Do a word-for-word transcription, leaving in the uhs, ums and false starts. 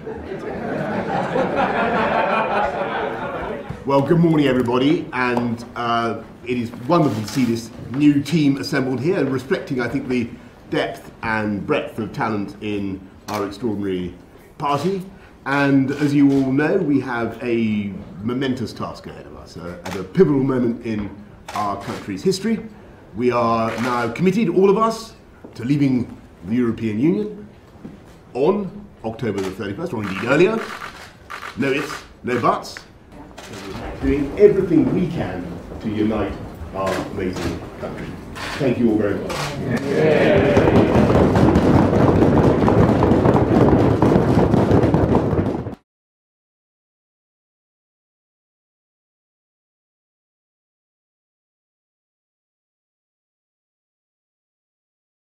Well, good morning, everybody, and uh, it is wonderful to see this new team assembled here, reflecting, I think, the depth and breadth of talent in our extraordinary party. And as you all know, we have a momentous task ahead of us, uh, at a pivotal moment in our country's history. We are now committed, all of us, to leaving the European Union on October the thirty-first, or indeed earlier. No ifs, no buts. Doing everything we can to unite our amazing country. Thank you all very much. Yeah.